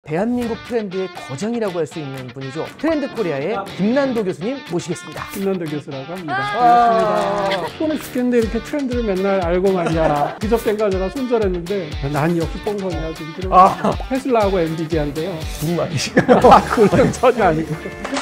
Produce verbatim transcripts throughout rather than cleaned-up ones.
대한민국 트렌드의 거장이라고 할 수 있는 분이죠. 트렌드 코리아의 김난도 교수님 모시겠습니다. 김난도 교수라고 합니다. 반갑습니다. 피곤해 죽겠는데 이렇게 트렌드를 맨날 알고 말이야. 그저께인가 제가 손절했는데 난 역시 뽕선이야 지금. 그런 아. 테슬라하고 엔비디아인데요. 무슨 말이시가요? 아, 그건 전혀 아니고.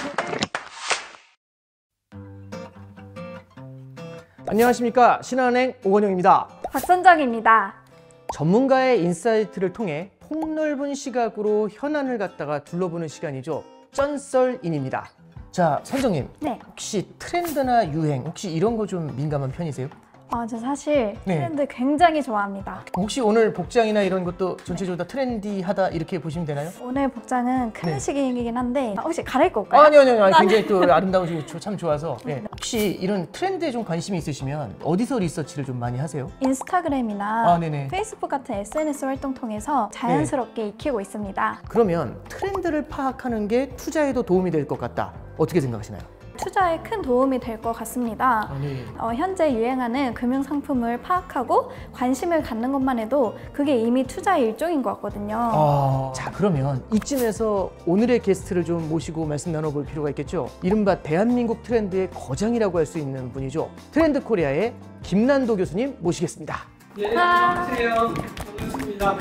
안녕하십니까, 신한은행 오건영입니다. 박선정입니다. 전문가의 인사이트를 통해 폭넓은 시각으로 현안을 갖다가 둘러보는 시간이죠. 쩐썰인입니다. 자, 선정님. 네. 혹시 트렌드나 유행, 혹시 이런 거 좀 민감한 편이세요? 아, 저 사실 네. 트렌드 굉장히 좋아합니다. 혹시 오늘 복장이나 이런 것도 전체적으로 다 트렌디하다 이렇게 보시면 되나요? 오늘 복장은 클래식이긴 네. 한데 혹시 갈아입고 올까요? 아니요, 아니요, 아니, 굉장히 또 아름다우시고 참 좋아서. 네. 혹시 이런 트렌드에 좀 관심이 있으시면 어디서 리서치를 좀 많이 하세요? 인스타그램이나 아, 네네. 페이스북 같은 에스엔에스 활동 통해서 자연스럽게 네. 익히고 있습니다. 그러면 트렌드를 파악하는 게 투자에도 도움이 될 것 같다. 어떻게 생각하시나요? 투자에 큰 도움이 될 것 같습니다. 아, 네. 어, 현재 유행하는 금융상품을 파악하고 관심을 갖는 것만 해도 그게 이미 투자의 일종인 것 같거든요. 아... 자, 그러면 이쯤에서 오늘의 게스트를 좀 모시고 말씀 나눠볼 필요가 있겠죠. 이른바 대한민국 트렌드의 거장이라고 할 수 있는 분이죠. 트렌드 코리아의 김난도 교수님 모시겠습니다. 예, 안녕하세요. 반갑습니다.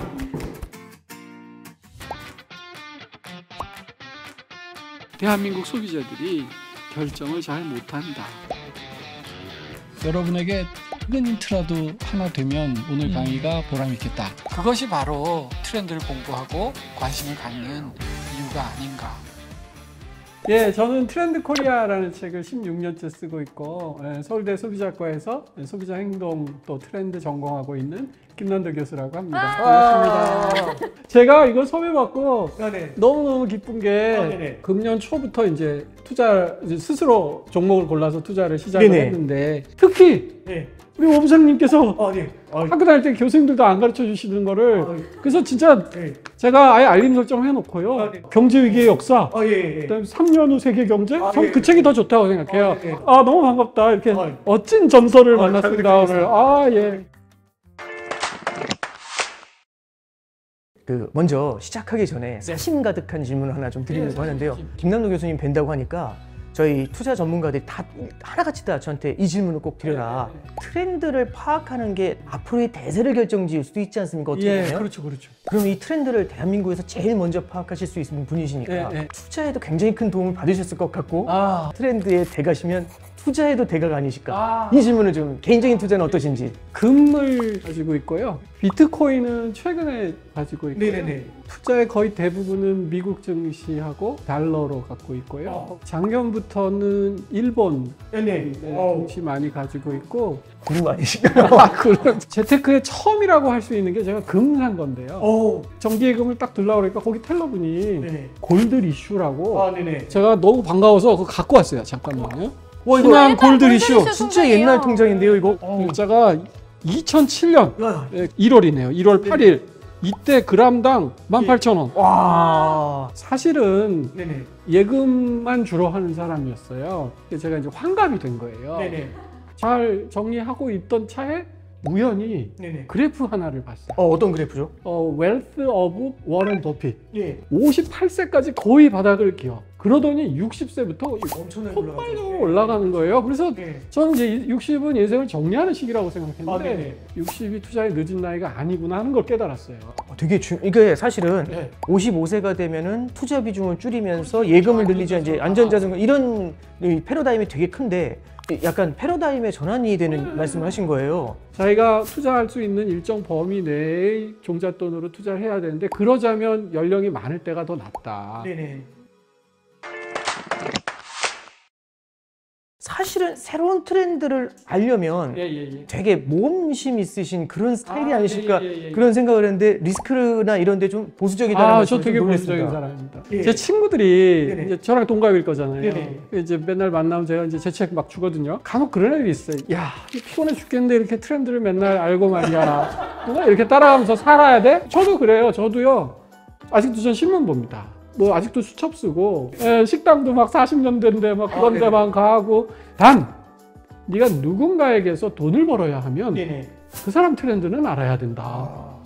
대한민국 소비자들이 결정을 잘 못한다. 여러분에게 큰 힌트라도 하나 되면 오늘 강의가 보람있겠다. 그것이 바로 트렌드를 공부하고 관심을 갖는 이유가 아닌가. 예, 저는 트렌드 코리아라는 책을 십육 년째 쓰고 있고 예, 서울대 소비자과에서 소비자 행동 또 트렌드 전공하고 있는 김난도 교수라고 합니다. 반갑습니다. 제가 이거 섭외받고 네네. 너무너무 기쁜 게 아, 금년 초부터 이제 투자 이제 스스로 종목을 골라서 투자를 시작을 네네. 했는데 특히 네. 우리 원장님께서 아, 네. 아, 학교 다닐 때 교수님들도 안 가르쳐 주시는 거를 아, 그래서 진짜 네. 제가 아예 알림 설정 해놓고요. 아, 네. 경제위기의 역사, 아, 예, 예. 그다음에 삼 년 후 세계 경제, 아, 전 예. 그 책이 더 좋다고 생각해요. 아, 예. 아, 너무 반갑다. 이렇게 아, 예. 멋진 전설을 아, 만났습니다 오늘. 아, 예. 그 먼저 시작하기 전에 사심 가득한 질문을 하나 좀 드리려고 예, 하는데요. 사심. 김난도 교수님 뵌다고 하니까 저희 투자 전문가들이 다 하나같이 다 저한테 이 질문을 꼭 드려라. 예, 예. 트렌드를 파악하는 게 앞으로의 대세를 결정지을 수도 있지 않습니까? 어떻게 예, 보면? 그렇죠, 그렇죠. 그럼 이 트렌드를 대한민국에서 제일 먼저 파악하실 수 있는 분이시니까 예, 예. 투자에도 굉장히 큰 도움을 받으셨을 것 같고 아, 트렌드의 대가시면 투자에도 대가가 아니실까? 아. 이 질문을 좀 개인적인 투자는 어떠신지? 금을 가지고 있고요. 비트코인은 최근에 가지고 있고요. 네네네. 투자의 거의 대부분은 미국 증시하고 달러로 갖고 있고요. 어. 작년부터는 일본 네네. 증시 많이 가지고 있고 구름 아니신가요? 아, 그럼 재테크의 처음이라고 할 수 있는 게 제가 금 산 건데요. 오. 정기예금을 딱 들라고 그러니까 거기 텔러분이 네네. 골드 리슈라고 아, 네네. 제가 너무 반가워서 그거 갖고 왔어요. 잠깐만요. 와, 이거 순환 골드 리슈. 리슈 진짜 통장이에요. 옛날 통장인데요, 이거? 어. 제가 이천칠 년 야. 일월이네요. 일월 팔일 이때 그람당 만 팔천 원. 와. 사실은 네네. 예금만 주로 하는 사람이었어요. 그래서 제가 이제 환갑이 된 거예요. 네네. 잘 정리하고 있던 차에 우연히 네네. 그래프 하나를 봤어요. 어, 어떤 그래프죠? 어, 웰스 오브 워런 버핏. 예. 오십팔 세까지 거의 바닥을 기어. 그러더니 육십 세부터 엄청나게 폭발적으로 올라가는 거예요. 그래서 예. 저는 이제 육십은 인생을 정리하는 시기라고 아, 생각했는데 네네. 육십이 투자의 늦은 나이가 아니구나 하는 걸 깨달았어요. 어, 되게 중, 이게 사실은 네. 오십오 세가 되면은 투자 비중을 줄이면서 예금을 늘리자 이제 안전자산가 이런 이 패러다임이 되게 큰데 약간 패러다임의 전환이 되는 말씀을 하신 거예요. 자기가 투자할 수 있는 일정 범위 내의 종잣돈으로 투자를 해야 되는데 그러자면 연령이 많을 때가 더 낫다. 네네. 사실은 새로운 트렌드를 알려면 예, 예, 예. 되게 모험심 있으신 그런 스타일이 아, 아니실까 예, 예, 예, 예. 그런 생각을 했는데 리스크나 이런 데 좀 보수적이다는 아, 말씀을 저 되게 좀 보수적인 놀랐습니다. 사람입니다. 예. 제 친구들이 네네. 이제 저랑 동갑일 거잖아요. 네네. 이제 맨날 만나면 제가 이제 제 책 막 주거든요. 간혹 그런 애들이 있어요. 야, 피곤해 죽겠는데 이렇게 트렌드를 맨날 알고 말이야. 어? 이렇게 따라가면서 살아야 돼? 저도 그래요. 저도요. 아직도 전 신문 봅니다. 뭐 아직도 수첩 쓰고 예, 식당도 막 사십 년 된데 막 그런 아, 데만 가고 단 네가 누군가에게서 돈을 벌어야 하면 네네. 그 사람 트렌드는 알아야 된다. 아.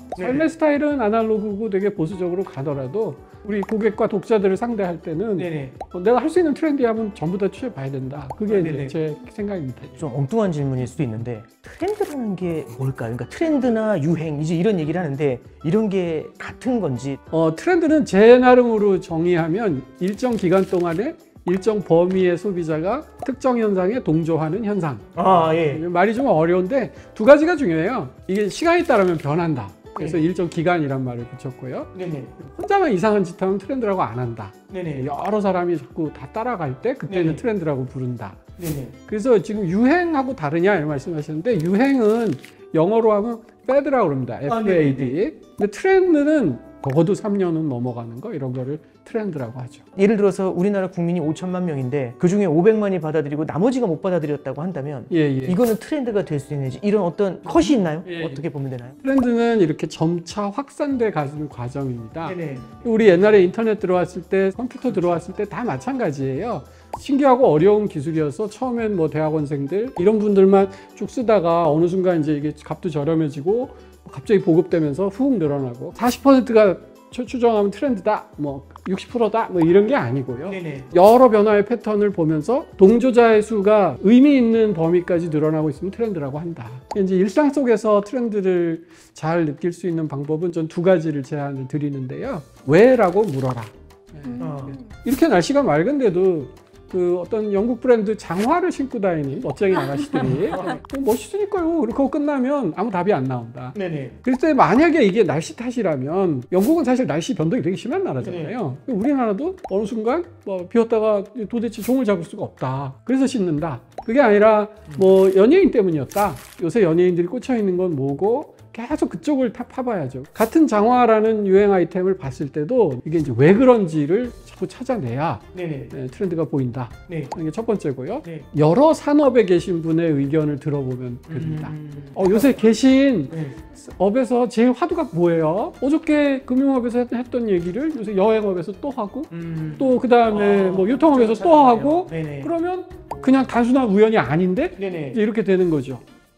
네. 삶의 스타일은 아날로그고 되게 보수적으로 가더라도 우리 고객과 독자들을 상대할 때는 네네. 어, 내가 할 수 있는 트렌디 하면 전부 다 취해봐야 된다. 그게 네네. 이제 제 생각입니다. 좀 엉뚱한 질문일 수도 있는데 트렌드라는 게 뭘까요? 그러니까 트렌드나 유행 이제 이런 얘기를 하는데 이런 게 같은 건지. 어, 트렌드는 제 나름으로 정의하면 일정 기간 동안에 일정 범위의 소비자가 특정 현상에 동조하는 현상. 아 예. 말이 좀 어려운데 두 가지가 중요해요. 이게 시간이 따르면 변한다. 그래서 네. 일정 기간이란 말을 붙였고요. 네네. 혼자만 이상한 짓 하면 트렌드라고 안 한다. 네네. 여러 사람이 자꾸 다 따라갈 때 그때는 네네. 트렌드라고 부른다. 네네. 그래서 지금 유행하고 다르냐 이런 말씀하셨는데 유행은 영어로 하면 fad라고 그럽니다. 아, 에프 에이 디. 근데 트렌드는 적어도 삼 년은 넘어가는 거 이런 거를 트렌드라고 하죠. 예를 들어서 우리나라 국민이 오천만 명인데 그중에 오백만이 받아들이고 나머지가 못 받아들였다고 한다면 예, 예. 이거는 트렌드가 될 수 있는지 이런 어떤 컷이 있나요? 예, 예. 어떻게 보면 되나요? 트렌드는 이렇게 점차 확산돼 가는 과정입니다. 네네. 우리 옛날에 인터넷 들어왔을 때, 컴퓨터 들어왔을 때 다 마찬가지예요. 신기하고 어려운 기술이어서 처음엔 뭐 대학원생들 이런 분들만 쭉 쓰다가 어느 순간 이제 이게 값도 저렴해지고 갑자기 보급되면서 훅 늘어나고 사십 퍼센트가 추정하면 트렌드다, 뭐 육십 퍼센트다, 뭐 이런 게 아니고요. 네네. 여러 변화의 패턴을 보면서 동조자의 수가 의미 있는 범위까지 늘어나고 있으면 트렌드라고 한다. 이제 일상 속에서 트렌드를 잘 느낄 수 있는 방법은 전 두 가지를 제안을 드리는데요. 왜라고 물어라. 어. 이렇게 날씨가 맑은데도 그 어떤 영국 브랜드 장화를 신고 다니는 멋쟁이 아가씨들이 멋있으니까요. 그렇게 끝나면 아무 답이 안 나온다. 네네. 그럴 때 만약에 이게 날씨 탓이라면 영국은 사실 날씨 변동이 되게 심한 나라잖아요. 네. 우리나라도 어느 순간 뭐 비었다가 도대체 종을 잡을 수가 없다. 그래서 신는다. 그게 아니라 뭐 연예인 때문이었다. 요새 연예인들이 꽂혀 있는 건 뭐고 계속 그쪽을 다 파봐야죠. 같은 장화라는 유행 아이템을 봤을 때도 이게 이제 왜 그런지를 자꾸 찾아내야 네네. 네, 트렌드가 보인다. 네. 이게 첫 번째고요. 네. 여러 산업에 계신 분의 의견을 들어보면 됩니다. 음. 어, 요새 계신 네. 업에서 제일 화두가 뭐예요? 어저께 금융업에서 했던 얘기를 요새 여행업에서 또 하고 음. 또 그 다음에 아, 뭐 유통업에서 또 찾아내네요. 하고 네네. 그러면 그냥 단순한 우연이 아닌데 네네. 이제 이렇게 되는 거죠.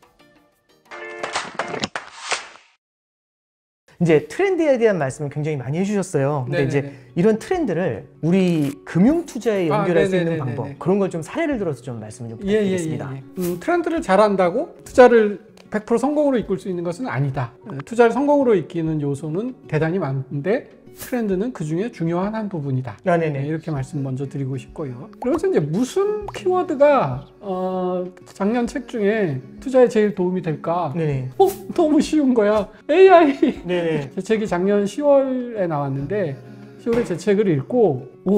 이제 트렌드에 대한 말씀을 굉장히 많이 해주셨어요. 근데 네네네. 이제 이런 트렌드를 우리 금융 투자에 아, 연결할 수 있는 네네네네네. 방법 그런 걸 좀 사례를 들어서 좀 말씀을 좀 예, 예, 부탁드리겠습니다. 예, 예. 음, 트렌드를 잘한다고 투자를 백 퍼센트 성공으로 이끌 수 있는 것은 아니다. 투자를 성공으로 이끄는 요소는 대단히 많은데 트렌드는 그 중에 중요한 한 부분이다. 아, 네, 네네. 이렇게 말씀 먼저 드리고 싶고요. 그래서 이제 무슨 키워드가 어, 작년 책 중에 투자에 제일 도움이 될까? 네네. 어, 너무 쉬운 거야. 에이아이. 네네. 제 책이 작년 시월에 나왔는데 시월에 제 책을 읽고 오,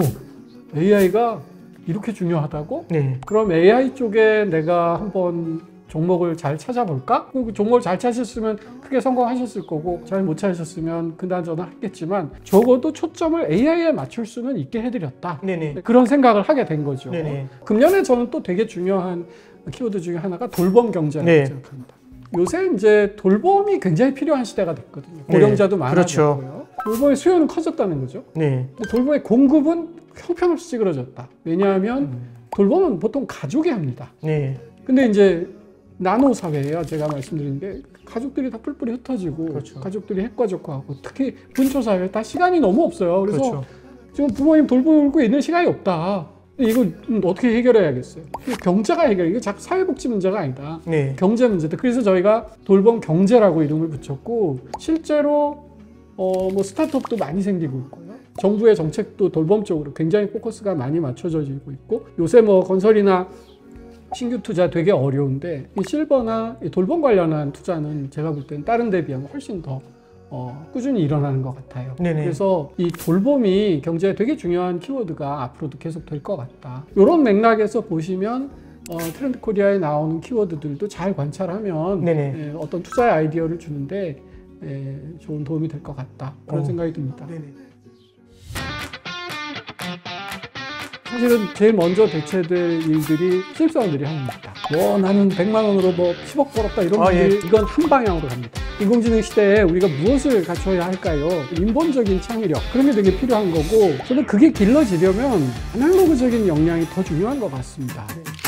에이아이가 이렇게 중요하다고? 네. 그럼 에이아이 쪽에 내가 한번 종목을 잘 찾아볼까? 그 종목을 잘 찾으셨으면 크게 성공하셨을 거고 잘 못 찾으셨으면 그나저나 했겠지만 적어도 초점을 에이아이에 맞출 수는 있게 해드렸다. 네네. 그런 생각을 하게 된 거죠. 네네. 금년에 저는 또 되게 중요한 키워드 중에 하나가 돌봄 경제라고 네. 생각합니다. 요새 이제 돌봄이 굉장히 필요한 시대가 됐거든요. 네. 고령자도 많아졌고요. 그렇죠. 돌봄의 수요는 커졌다는 거죠. 네. 근데 돌봄의 공급은 형편없이 찌그러졌다. 왜냐하면 음. 돌봄은 보통 가족이 합니다. 네. 근데 이제 나노 사회예요. 제가 말씀드린 게 가족들이 다 뿔뿔이 흩어지고 그렇죠. 가족들이 핵가족화하고 특히 분초 사회 다 시간이 너무 없어요. 그래서 그렇죠. 지금 부모님 돌보고 있는 시간이 없다. 이거 어떻게 해결해야겠어요? 이거 경제가 해결. 이거 자꾸 사회복지 문제가 아니다. 네. 경제 문제다. 그래서 저희가 돌봄 경제라고 이름을 붙였고 실제로 어 뭐 스타트업도 많이 생기고 있고요. 정부의 정책도 돌봄 쪽으로 굉장히 포커스가 많이 맞춰지고 있고 요새 뭐 건설이나 신규 투자 되게 어려운데 이 실버나 이 돌봄 관련한 투자는 제가 볼 때는 다른 데 비하면 훨씬 더 어, 꾸준히 일어나는 것 같아요. 네네. 그래서 이 돌봄이 경제에 되게 중요한 키워드가 앞으로도 계속 될 것 같다. 이런 맥락에서 보시면 어, 트렌드 코리아에 나오는 키워드들도 잘 관찰하면 네네. 예, 어떤 투자의 아이디어를 주는데 예, 좋은 도움이 될 것 같다. 그런 어. 생각이 듭니다. 네네. 사실은 제일 먼저 대체될 일들이 신입사원들이 하는 일이다. 뭐 나는 백만 원으로 뭐 십억 벌었다 이런 아, 분들이 예. 이건 한 방향으로 갑니다. 인공지능 시대에 우리가 무엇을 갖춰야 할까요? 인본적인 창의력 그런 게 되게 필요한 거고 저는 그게 길러지려면 아날로그적인 역량이 더 중요한 것 같습니다.